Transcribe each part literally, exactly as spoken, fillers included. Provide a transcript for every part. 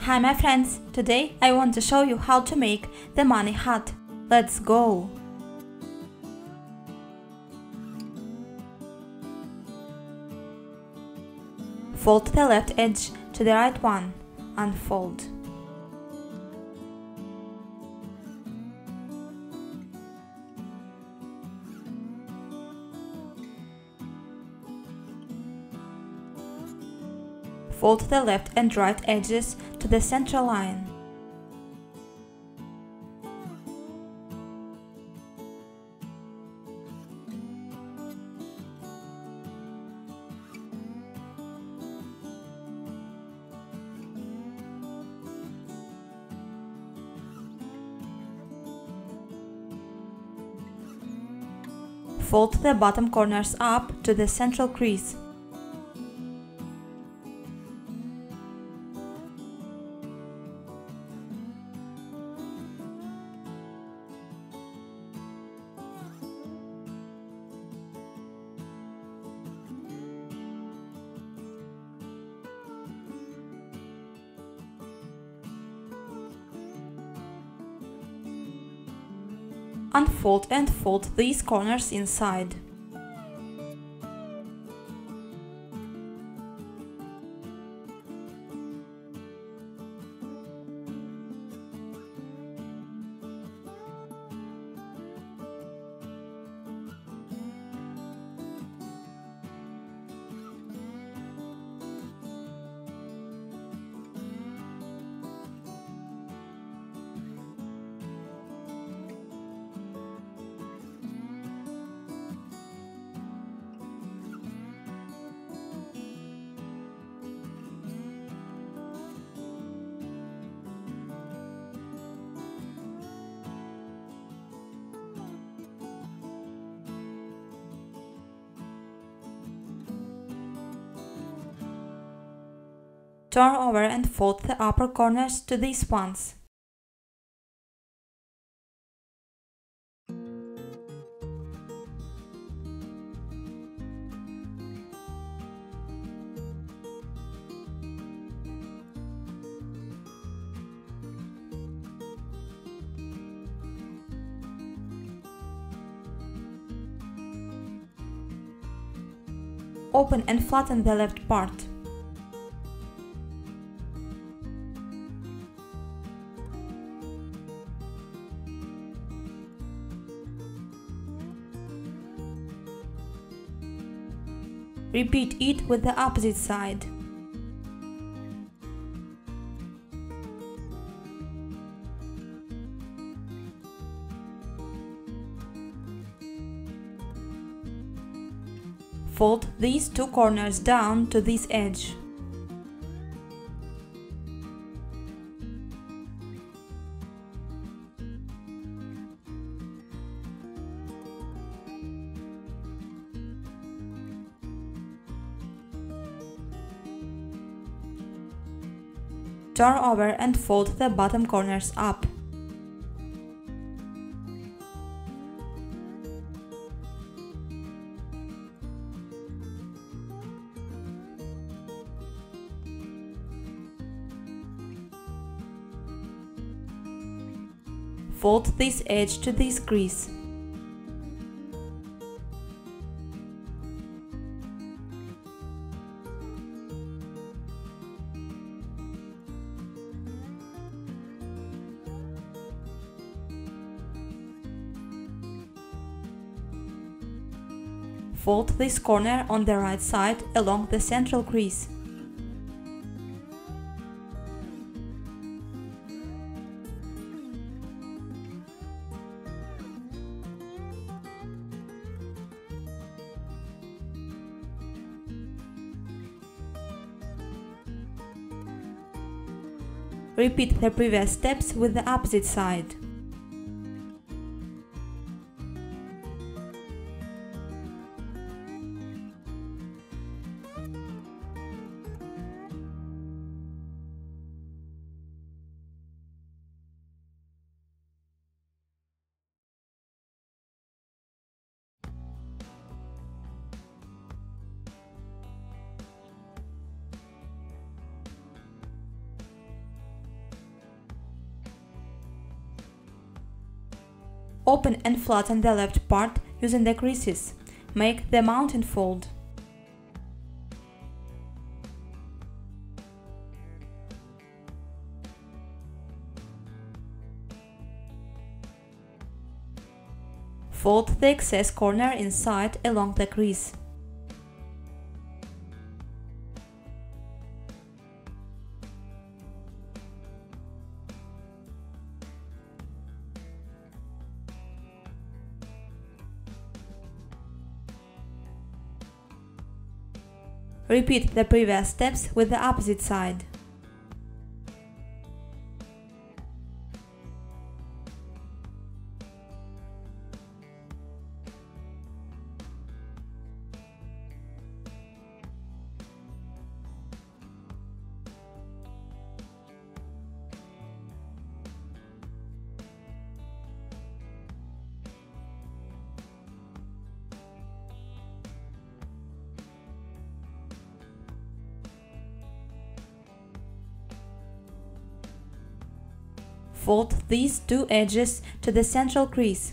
Hi my friends, today I want to show you how to make the money hat. Let's go! Fold the left edge to the right one, unfold. Fold the left and right edges to the center line. Fold the bottom corners up to the central crease. Unfold and fold these corners inside. Turn over and fold the upper corners to these ones. Open and flatten the left part. Repeat it with the opposite side. Fold these two corners down to this edge. Turn over and fold the bottom corners up. Fold this edge to this crease. Fold this corner on the right side along the central crease. Repeat the previous steps with the opposite side. Open and flatten the left part using the creases. Make the mounting fold. Fold the excess corner inside along the crease. Repeat the previous steps with the opposite side. Fold these two edges to the central crease.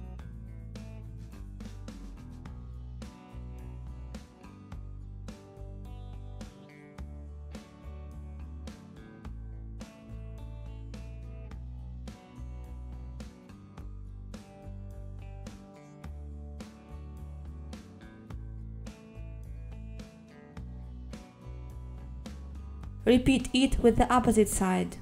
Repeat it with the opposite side.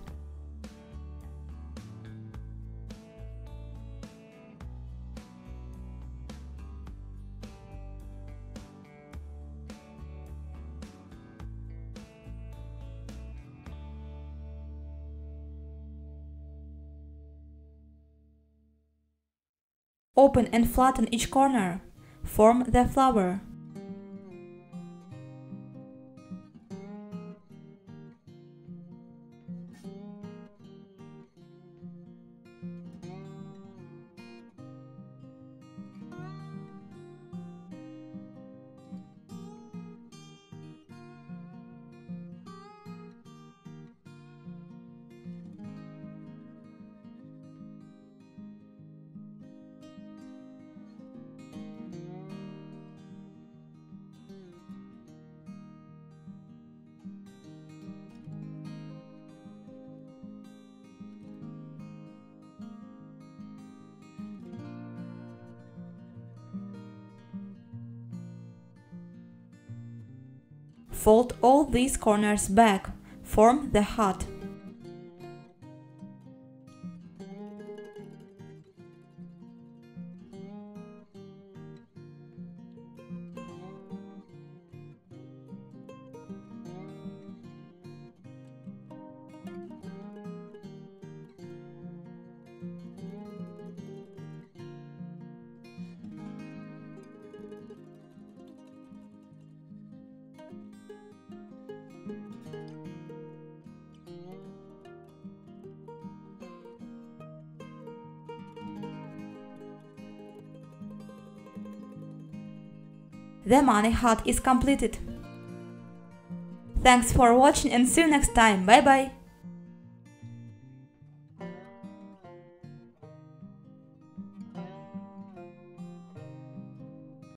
Open and flatten each corner. Form the flower. Fold all these corners back. Form the hat. The money hat is completed. Thanks for watching and see you next time. Bye bye!